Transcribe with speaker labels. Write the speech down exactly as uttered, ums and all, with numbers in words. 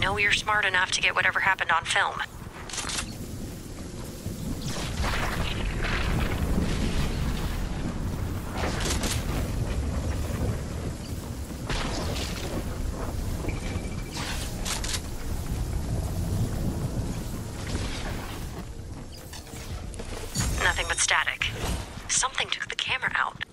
Speaker 1: know you're smart enough to get whatever happened on film. Nothing but static. Something took the camera out.